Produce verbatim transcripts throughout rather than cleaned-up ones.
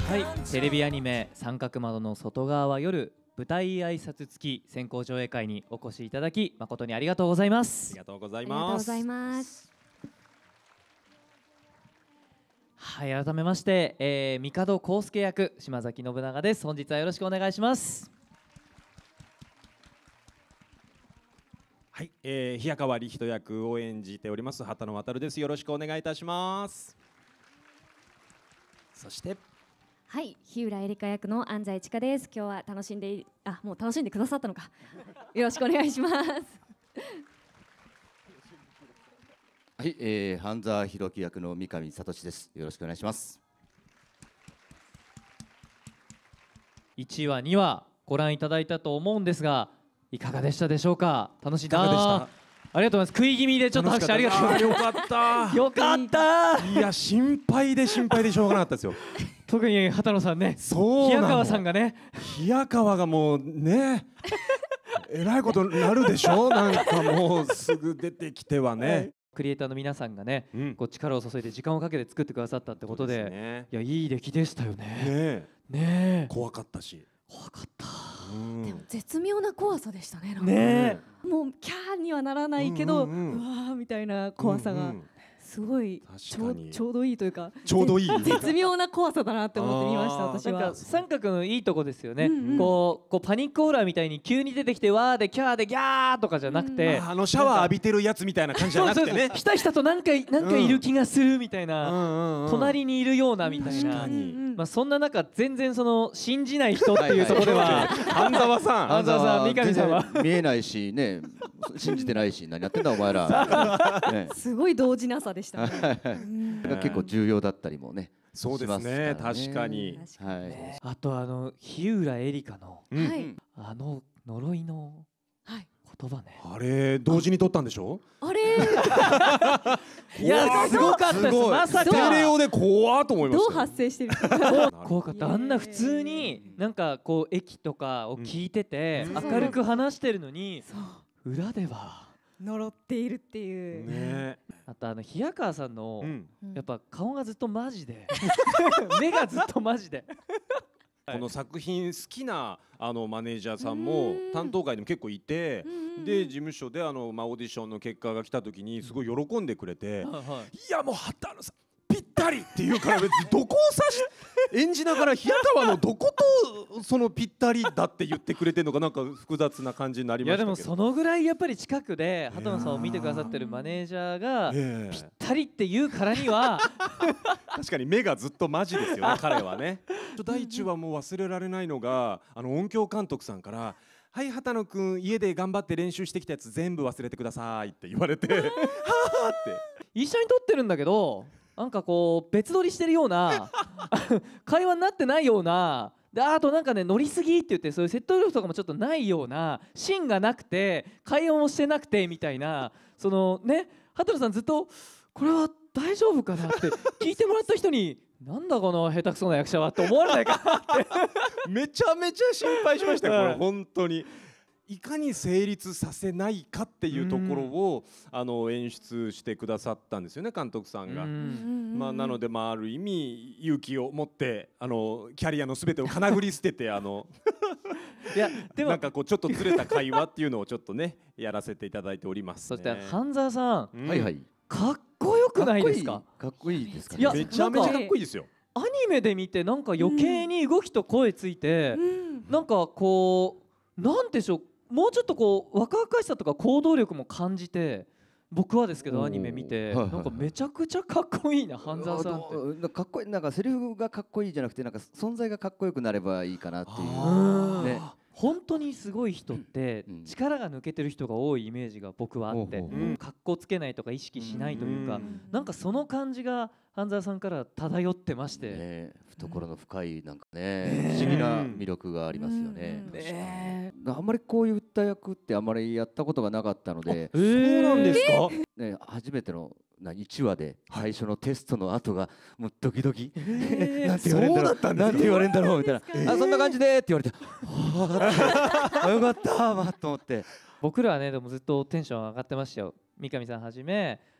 はい、テレビアニメ三角窓の外側は夜舞台挨拶付き先行上映会にお越しいただき誠にありがとうございまあす。 りがとうございありがとうます。 ございます。 はい、改めまして、えー、帝康介役島崎信長です。本日はよろしくお願いします。 はい、えー、日川理人役を演じております畑野渉です。よろしくお願いいたします。そしてはい、日浦エリカ役の安西千佳です。今日は楽しんであもう楽しんでくださったのか。よろしくお願いします。 はい、えー、半沢弘樹役の三上聡です。よろしくお願いします。 いちわにわご覧いただいたと思うんですが、いかがでしたでしょうか。楽しいいかがでした？ ありがとうございます。食い気味でちょっと拍手ありがとうございます。 よかったよかったいや心配で心配でしょうがなかったですよ。 特に畑野さんね、 そうなの。 日川さんがね、 日川がもうねえらいことになるでしょ。なんかもうすぐ出てきてはね、 クリエイターの皆さんがね、 うん、 こう力を注いで時間をかけて作ってくださったってことで、 ね、 いやいい出来でしたよね。 ねえねえ怖かったし、 怖かった。 うんでも絶妙な怖さでしたね。なんかねもうキャーにはならないけど、ううんうんうんわーみたいな怖さがうんうんすごいちょう確かにちょうどいいというか、 ちょうどいい絶妙な怖さだなって思って見ました。 あー私はなんか。三角のいいとこですよね、 うんうん、 こうこうパニックホラーみたいに急に出てきてわーでキャーでギャーとかじゃなくて、 あのシャワー浴びてるやつみたいな感じじゃなくてね、 ひたひたとなんかなんかいる気がするみたいな、隣にいるようなみたいな、 確かに、 まあ、そんな中全然その信じない人っていうところでは半沢さん半沢さん、三上さんは全然見えないしね、信じてないし、何やってんだお前ら。ね、 すごい動じなさでしたね。うんが結構重要だったりもね。 そうですね、 しますからね確かに。 確かにはい。 ねあとあの日浦エリカのうんはいあの呪いのはい。 言葉ね、 あれ同時に撮ったんでしょ。 あれいやすごかったです。 すごいまさステレかオで怖っと思いまどうしたよ。 発生してる？ 怖かった。あんな普通になんかこう駅とかを聞いててうん明るく話してるのにそう裏では呪っているっていう。 ねあとあの日川さんのえ、うん、 うんやっぱ顔がずっとマジで目がずっとマジでこの作品好きなあのマネージャーさんもうん担当会でも結構いて、 うんうんうんで事務所であの、まあ、オーディションの結果が来た時にすごい喜んでくれて、 はいはいいやもう畑野さんぴったりっていうから別にどこを指し演じながら日川のどことそのぴったりだって言ってくれてるのかなんか複雑な感じになりいましたけど。 やでもそのぐらいやっぱり近くで畑野さんを見てくださってるマネージャーがええぴったりって言うからには確かに目がずっとマジですよね彼はね。第一話もう忘れられないのがあの音響監督さんから「はい畑野くん家で頑張って練習してきたやつ全部忘れてください」って言われて「はあ」って一緒に撮ってるんだけどなんかこう別撮りしてるような会話になってないようなで、あとなんかね乗りすぎって言ってそういう説得力とかもちょっとないようなシーンがなくて会話もしてなくてみたいな、そのね畑野さんずっとこれは大丈夫かなって聞いてもらった人になんだこの下手くそな役者はって思われないかなってめちゃめちゃ心配しましたよこれはい本当に。いかに成立させないかっていうところをあの演出してくださったんですよね監督さんが。 うんまあ、なので、まあ、ある意味勇気を持ってあのキャリアのすべてをかなぐり捨ててあのいやでもなんかこうちょっとずれた会話っていうのをちょっとねやらせていただいております、ね。 そして半沢さんうんはいはい。 かっこよくないですか。 かっこいいですかね。 いやめちゃめちゃかっこいいですよ。 アニメで見てなんか余計に動きと声ついて、 うんなんかこうなんでしょうもうちょっとこう若々しさとか行動力も感じて僕はですけどおーアニメ見てはいはいはいなんかめちゃくちゃかっこいいな半沢さんって。 あどかっこいい、なんかセリフがかっこいいじゃなくて、なんか存在がかっこよくなればいいかなっていう。 うんね本当にすごい人ってうん力が抜けてる人が多いイメージが僕はあって、 ほうほうほうかっこつけないとか意識しないというか、 うんなんかその感じが半沢さんから漂ってまして、 ね、懐の深いなんかねね、不思議な魅力がありますよね。 うんねあんまりこういった役ってあんまりやったことがなかったので、 えーそうなんですか。 ね、初めてのないちわで最初のテストの後がもうドキドキ、 えーなんて言われるんだろう、 そうだったんですかなんて言われるんだろうみたいな、あそんな感じでって言われて、はあ、よかったまあと思って。 僕らはねでもずっとテンション上がってましたよ。三上さんはじめ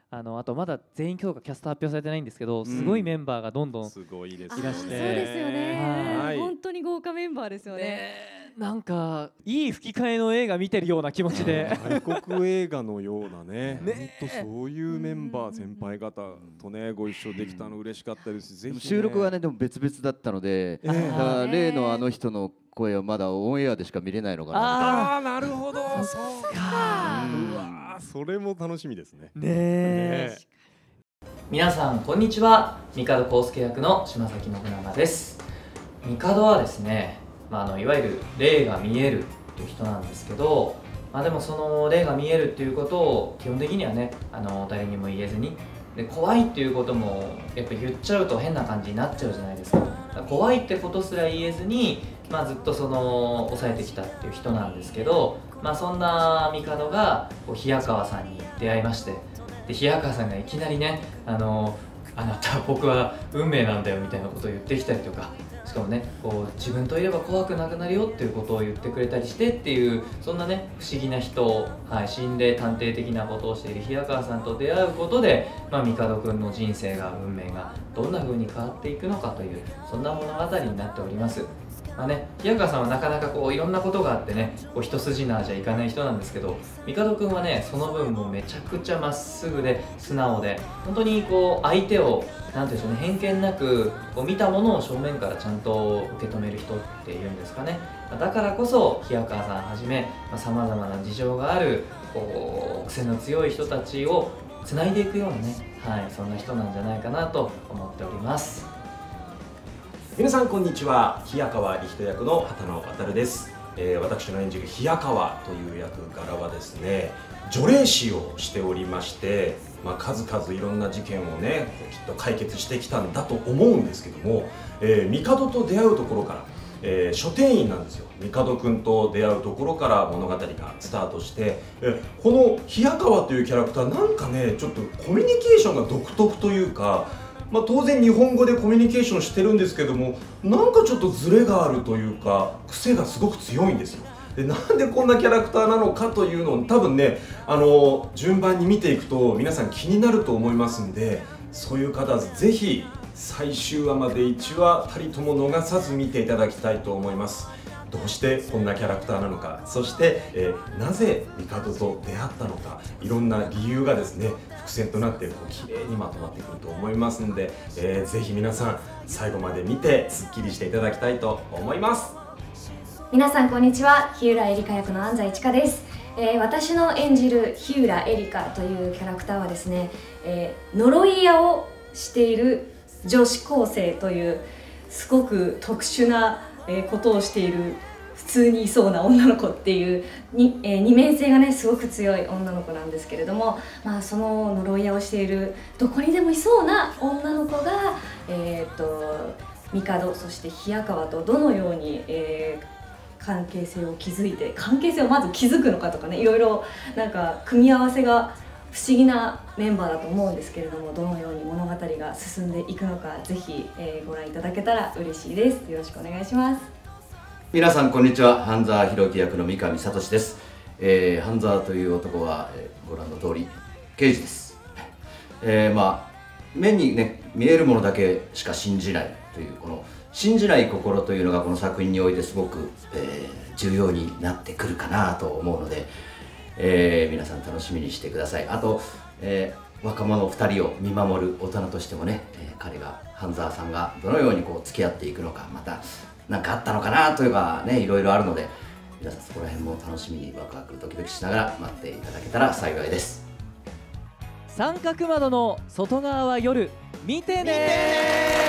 あのあとまだ全員今日がキャスト発表されてないんですけど、すごいメンバーがどんどん、 すごいですあいらしてそうですよね、 はい本当に豪華メンバーですよね。 ねなんかいい吹き替えの映画見てるような気持ちで外国映画のようなね、 ね本当そういうメンバー先輩方とねご一緒できたの嬉しかったですし、ぜひね収録はねでも別々だったので、 ええだからね例のあの人の声はまだオンエアでしか見れないのかな。 あああなるほど、そうかうわーそれも楽しみですね。 ねえね皆さんこんにちは、帝康介役の島崎信長です。帝はですね、まあ、あのいわゆる霊が見えるっていう人なんですけど、まあ、でもその霊が見えるっていうことを基本的にはね、あの誰にも言えずに、で怖いっていうこともやっぱ言っちゃうと変な感じになっちゃうじゃないですか。だから怖いってことすら言えずに、まあ、ずっとその抑えてきたっていう人なんですけど、まあ、そんな帝がこう平川さんに出会いまして、で平川さんがいきなりね、あのあなた僕は運命なんだよみたいなことを言ってきたりとか、しかもねこう自分といれば怖くなくなるよっていうことを言ってくれたりしてっていう、そんなね不思議な人、はい、心霊探偵的なことをしている平川さんと出会うことで、まあ、帝くんの人生が運命がどんな風に変わっていくのかという、そんな物語になっております。まあね、平川さんはなかなかこういろんなことがあってね、こう一筋縄じゃいかない人なんですけど、帝くんはねその分もうめちゃくちゃまっすぐで素直で、本当にこう相手をなんていうんでしょうね、偏見なくこう見たものを正面からちゃんと受け止める人っていうんですかね。だからこそ平川さんはじめさまざ、まな事情があるこう癖の強い人たちをつないでいくようなね、はい、そんな人なんじゃないかなと思っております。 皆さんこんにちは、冷川理人役の畑野渉です、えー、私の演じる冷川という役柄はですね、除霊師をしておりまして、まあ、数々いろんな事件をねきっと解決してきたんだと思うんですけども、えー、帝と出会うところから、えー、書店員なんですよ。帝くんと出会うところから物語がスタートして、えこの冷川というキャラクターなんかねちょっとコミュニケーションが独特というか、まあ、当然日本語でコミュニケーションしてるんですけども、なんかちょっとズレがあるというか癖がすごく強いんですよ。でなんでこんなキャラクターなのかというのを多分ね、あの順番に見ていくと皆さん気になると思いますんで、そういう方はぜひ最終話までいちわたりとも逃さず見ていただきたいと思います。どうしてこんなキャラクターなのか、そして、えー、なぜ帝と出会ったのか、いろんな理由がですね伏線となってこう綺麗にまとまってくると思いますので、えー、ぜひ皆さん最後まで見てすっきりしていただきたいと思います。 皆さんこんにちは、日浦エリカ役の安西千佳です。えー、私の演じる日浦エリカというキャラクターはですね、えー、呪い屋をしている女子高生というすごく特殊なことをしている普通にいそうな女の子っていうに、えー、二面性がねすごく強い女の子なんですけれども、まあ、その呪い屋をしているどこにでもいそうな女の子が、えー、と帝そして冷川とどのように、えー、関係性を築いて関係性をまず築くのかとかね、いろいろなんか組み合わせが不思議なメンバーだと思うんですけれども、どのように物語が進んでいくのかぜひ、えー、ご覧いただけたら嬉しいです。よろしくお願いします。 皆さんこんにちは、半沢弘樹役の三上聡です。えー、半沢という男は、えー、ご覧の通り刑事です。えー、まあ目にね見えるものだけしか信じないというこの信じない心というのがこの作品においてすごく、えー、重要になってくるかなと思うので、えー、皆さん楽しみにしてください。あと、えー、若者ふたりを見守る大人としてもね、えー、彼が半沢さんがどのようにこう付き合っていくのか、また何かあったのかなというかね、いろいろあるので、皆さんそこら辺も楽しみにワクワクドキドキしながら待っていただけたら幸いです。 三角窓の外側は夜見てね。